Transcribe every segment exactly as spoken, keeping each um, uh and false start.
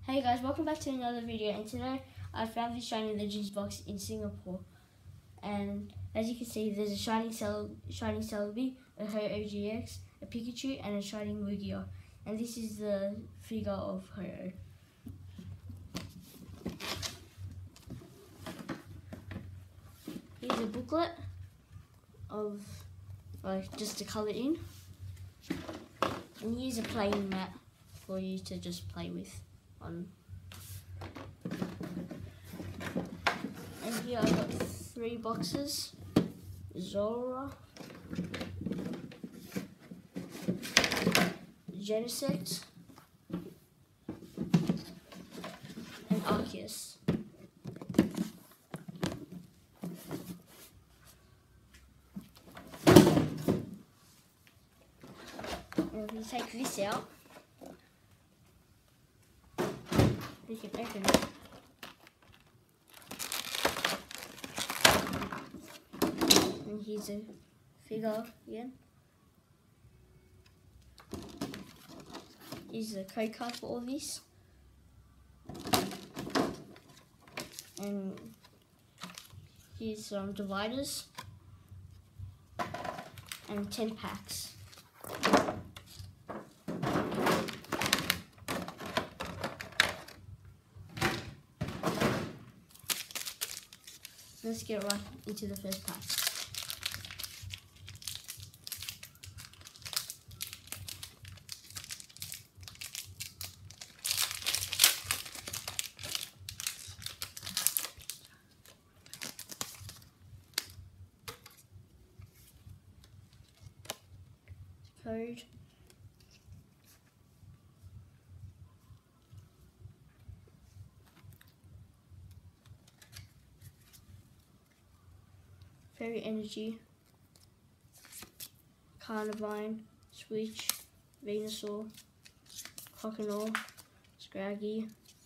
Hey guys, welcome back to another video, and today I found this Shiny Legends box in Singapore, and as you can see there's a Shining Cel Shining Celebi, a Ho-Oh G X, a Pikachu and a Shining Lugia, and this is the figure of Ho-Oh. Here's a booklet of like just to colour in, and here's a playing mat for you to just play with on. And here I got three boxes: Zora, Genesect, and Arceus. And if you take this out, you can open it. And here's a figure again. Here's a code card for all these. And here's some dividers. And ten packs. Let's get right into the first pack. Code. Fairy Energy, Carnivine, Switch, Venusaur, Croconaw, Scraggy,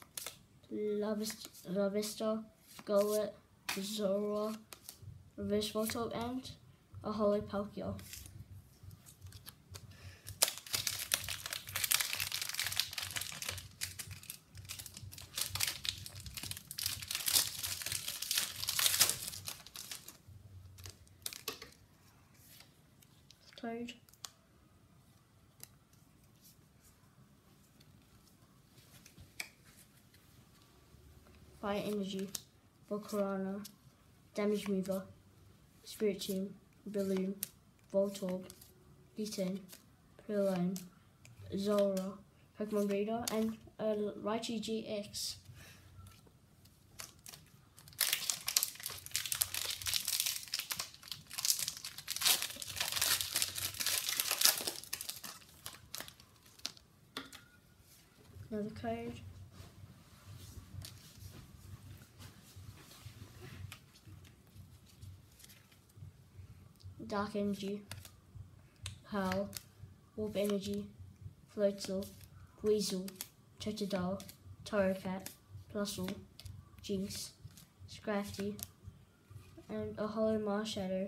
Larvesta, Golett, Zora, Reverse Voltorb, and a Holo Palkia. Code. Fire Energy, Volcarona, Damage Mover, Spiritomb, Balloon, Voltorb, Litten, Purloin, Zora, Pokemon Breeder, and a Raichu G X. Another code. Dark Energy, Howl, Warp Energy, Floatzel, Weasel, Totodile, Torracat, Plusle, Jinx, Scrafty, and a Holo Marshadow.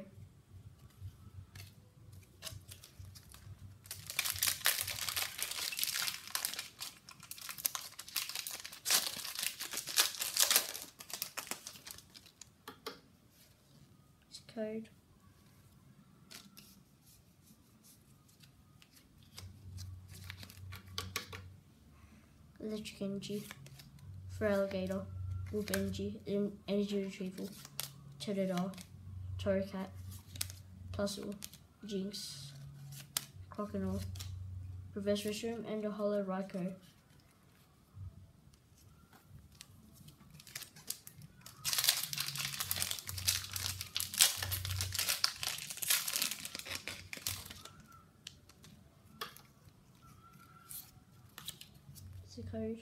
Code. Electric Energy, Feraligatr, Warp Energy, Energy Retrieval, Totodile, Torracat, Plusle, Jinx, Croconaw, Reverse Restroom, and a Holo Raikou. The code.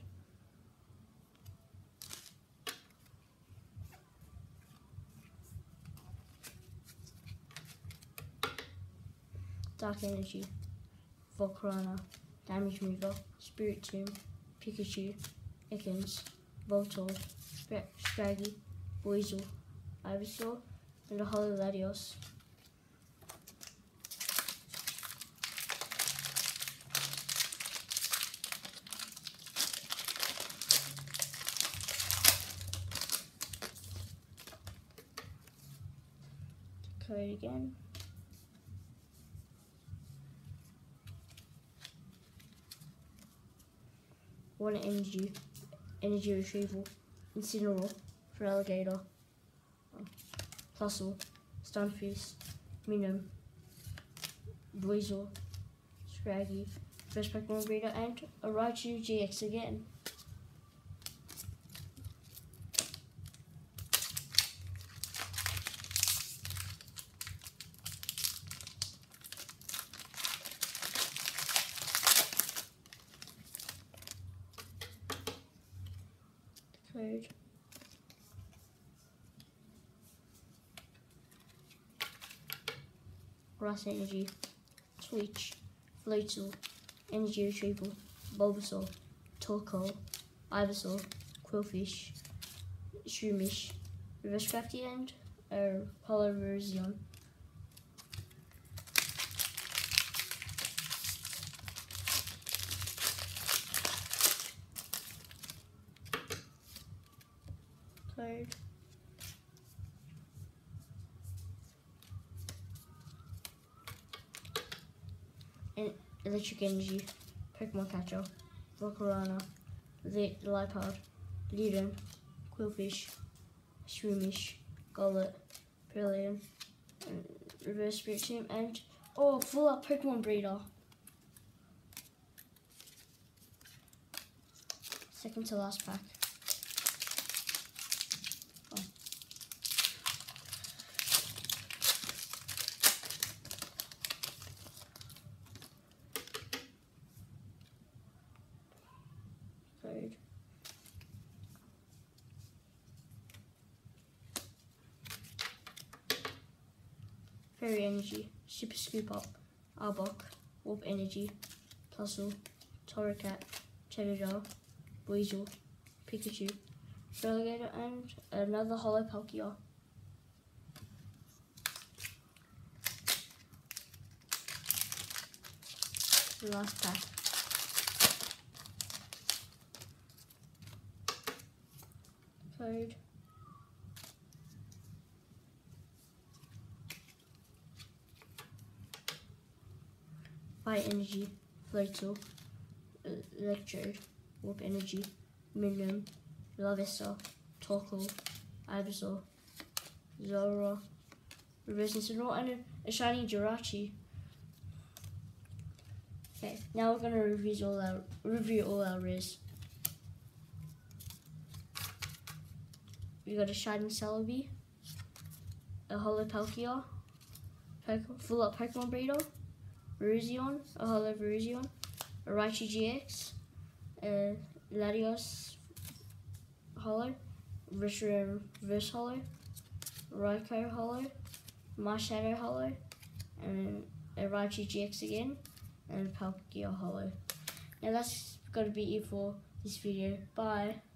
Dark Energy, Volcarona, Damage Mover, Spiritomb, Pikachu, Ekans, Voltorb, Scraggy, Weasel, Ivysaur, and a Holo Latios. code again. One energy, energy retrieval, Incineroar for Alligator, Plusle, Stunfisk, Minun, Weasel, Scraggy, first Pokemon breeder, and a Raichu G X again. Code. Grass Energy, Switch, Floatzel, Energy Retrieval, Bulbasaur, Torkoal, Ivysaur, Quillfish, Shroomish, Reverse Crafty, and a Polarization. Code. And Electric Energy, Pokemon Catcher, Volcarona, the Lipard, Leudon, Quillfish, Shroomish, Golett, Brilliant, and Reverse Spirit Team, and oh, full up Pokemon breeder. Second to last pack. Oh. Code. Fairy Energy, Super Scoop Up, Arbok, Warp Energy, Plusle, Torracat, Cheddarjar, Weasel, Pikachu, Feraligatr, and another Holo Palkia. The last pack. Code. Fire Energy, Floatzel, Electrode, Warp Energy, Minun, Larvesta, Torkoal, Ivysaur, Zora, Reverse Incineroar, and a, a shiny Jirachi. Okay, now we're gonna review all our review all our rares. We got a shiny Celebi, a Holo Palkia, full up Pokemon breeder, Veruzion, a Holo Veruzion, a Raichu G X, a Latios Holo, Reshiram Reverse Holo, Raikou Holo, Marshadow Holo, and a Raichu G X again, and a Palkia Holo. Now that's got to be it for this video. Bye.